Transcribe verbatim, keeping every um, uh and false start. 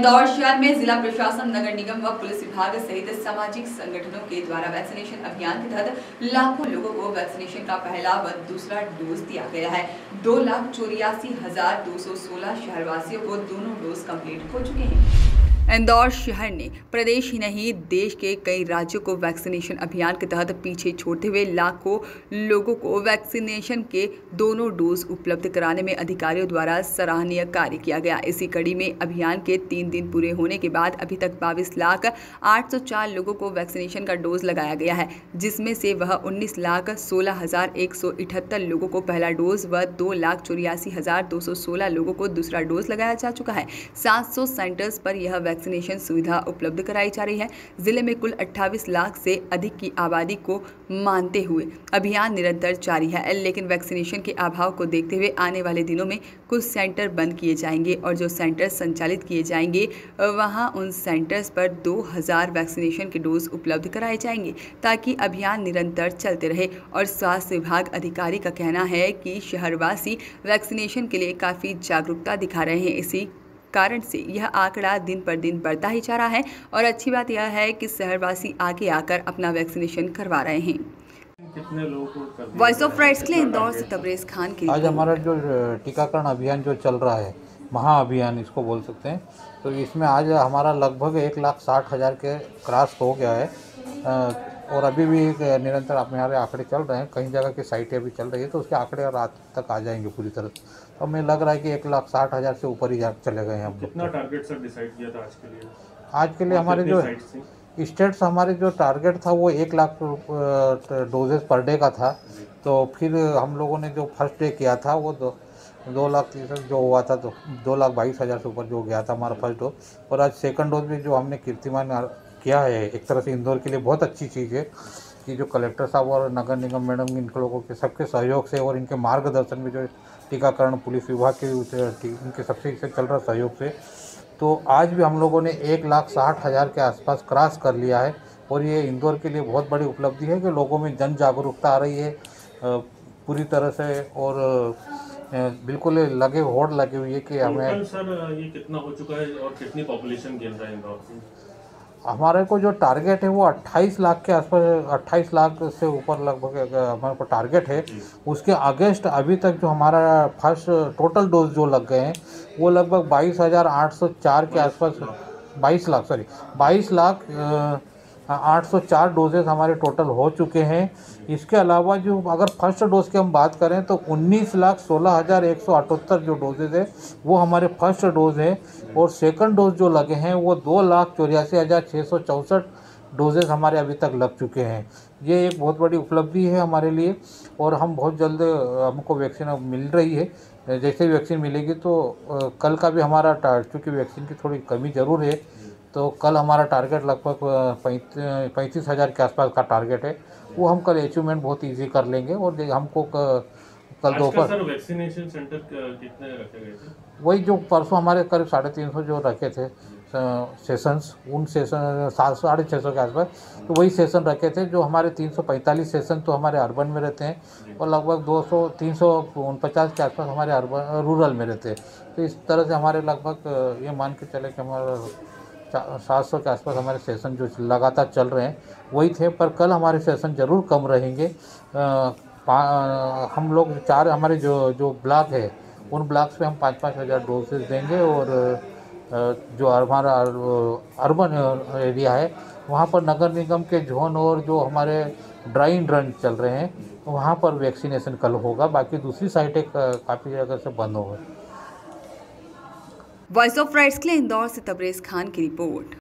इंदौर शहर में जिला प्रशासन, नगर निगम व पुलिस विभाग सहित सामाजिक संगठनों के द्वारा वैक्सीनेशन अभियान के तहत लाखों लोगों को वैक्सीनेशन का पहला व दूसरा डोज दिया गया है। दो लाख चौरासी हजार दो सौ सोलह शहरवासियों को दोनों डोज कंप्लीट हो चुके हैं। इंदौर शहर ने प्रदेश ही नहीं देश के कई राज्यों को वैक्सीनेशन अभियान के तहत पीछे छोड़ते हुए लाखों लोगों को वैक्सीनेशन के दोनों डोज उपलब्ध कराने में अधिकारियों द्वारा सराहनीय कार्य किया गया। इसी कड़ी में अभियान के तीन दिन पूरे होने के बाद अभी तक बाईस लाख आठ सौ चार लोगों को वैक्सीनेशन का डोज लगाया गया है, जिसमें से वह उन्नीस लाख सोलह हजार एक सौ इकहत्तर लोगों को पहला डोज व दो लाख चौरासी हजार दो सौ सोलह लोगों को दूसरा डोज लगाया जा चुका है। सात सौ सेंटर्स पर यह वैक्सीनेशन सुविधा उपलब्ध कराई जा रही है। जिले में कुल अट्ठाईस लाख से अधिक की आबादी को मानते हुए अभियान निरंतर जारी है, लेकिन वैक्सीनेशन के अभाव को देखते हुए आने वाले दिनों में कुछ सेंटर बंद किए जाएंगे और जो सेंटर संचालित किए जाएंगे वहां उन सेंटर्स पर दो हज़ार वैक्सीनेशन के डोज उपलब्ध कराए जाएंगे ताकि अभियान निरंतर चलते रहे। और स्वास्थ्य विभाग अधिकारी का कहना है कि शहरवासी वैक्सीनेशन के लिए काफ़ी जागरूकता दिखा रहे हैं। इसी कारण से यह आंकड़ा दिन पर दिन बढ़ता ही जा रहा है और अच्छी बात यह है कि शहरवासी आगे आकर अपना वैक्सीनेशन करवा रहे हैं। कितने लोगों को वॉइस ऑफ राइट्स के लिए इंदौर से तबरेज खान की। आज हमारा जो टीकाकरण अभियान जो चल रहा है, महाअभियान इसको बोल सकते हैं, तो इसमें आज हमारा लगभग एक लाख साठ हज़ार के क्रॉस हो गया है और अभी भी निरंतर हमारे आंकड़े चल रहे हैं। कई जगह की साइटें अभी चल रही है तो उसके आंकड़े रात तक आ जाएंगे पूरी तरह। तो हमें लग रहा है कि एक लाख साठ हज़ार से ऊपर ही चले गए हैं हम। कितना टारगेट सर डिसाइड किया था आज के लिए? आज के लिए हमारे जो स्टेट्स हमारे जो टारगेट था वो एक लाख डोजेस पर डे का था। तो फिर हम लोगों ने जो फर्स्ट डे किया था वो दो दो लाख तीस जो हुआ था, तो दो लाख बाईस हज़ार से ऊपर जो गया था हमारा फर्स्ट डोज। और आज सेकंड डोज भी जो हमने कीर्तिमान किया है, एक तरह से इंदौर के लिए बहुत अच्छी चीज़ है कि जो कलेक्टर साहब और नगर निगम मैडम इन लोगों के सबके सहयोग से और इनके मार्गदर्शन में जो टीकाकरण पुलिस विभाग के इनके सबसे चल रहा सहयोग से, तो आज भी हम लोगों ने एक लाख साठ हज़ार के आसपास क्रॉस कर लिया है। और ये इंदौर के लिए बहुत बड़ी उपलब्धि है कि लोगों में जन जागरूकता आ रही है पूरी तरह से और बिल्कुल लगे होड़ लगी हुई है कि हमें। सर ये कितना हो चुका है और कितनी पॉपुलेशन गिन रहा है इंदौर की? हमारे को जो टारगेट है वो अट्ठाईस लाख के आसपास, अट्ठाईस लाख से ऊपर लगभग हमारे को टारगेट है। उसके अगेंस्ट अभी तक जो हमारा फर्स्ट टोटल डोज जो लग गए हैं वो लगभग बाईस हज़ार आठ सौ चार के आसपास, बाईस लाख सॉरी बाईस लाख आठ सौ चार डोजेस हमारे टोटल हो चुके हैं। इसके अलावा जो अगर फर्स्ट डोज की हम बात करें तो उन्नीस लाख सोलह हज़ार एक सौ अठहत्तर जो डोजेज है वो हमारे फर्स्ट डोज है। और सेकंड डोज जो लगे हैं वो दो लाख चौरासी हज़ार छः सौ चौंसठ डोजेज हमारे अभी तक लग चुके हैं। ये एक बहुत बड़ी उपलब्धि है हमारे लिए और हम बहुत जल्द हमको वैक्सीन मिल रही है। जैसे ही वैक्सीन मिलेगी तो कल का भी हमारा, चूँकि वैक्सीन की थोड़ी कमी ज़रूर है, तो कल हमारा टारगेट लगभग पैंतीस हज़ार के आसपास का टारगेट है। वो हम कल अचीवमेंट बहुत इजी कर लेंगे। और हमको कल दोपहर वैक्सीनेशन सेंटर कितने रखे गए थे? वही जो परसों हमारे करीब साढ़े तीन सौ जो रखे थे सेशंस, उन सेशन सात सौ साढ़े छः सौ के आसपास, तो वही सेशन रखे थे। जो हमारे तीन सौ पैंतालीस सेशन तो हमारे अर्बन में रहते हैं और लगभग दो सौ तीन सौ उनपचास के आसपास हमारे अर्बन रूरल में रहते हैं। तो इस तरह से हमारे लगभग ये मान के चले कि हमारा सात सौ के आसपास हमारे सेशन जो लगातार चल रहे हैं वही थे। पर कल हमारे सेशन ज़रूर कम रहेंगे। आ, हम लोग चार हमारे जो जो ब्लॉक है उन ब्लॉक्स पे हम पाँच पाँच हज़ार डोजेज देंगे। और जो हमारा अर्बन एरिया है वहाँ पर नगर निगम के जोन और जो हमारे ड्राई एंड रन चल रहे हैं वहाँ पर वैक्सीनेशन कल होगा। बाकी दूसरी साइटें काफ़ी जगह से बंद हो गई। वॉइस ऑफ राइट्स के लिए इंदौर से तबरेज खान की रिपोर्ट।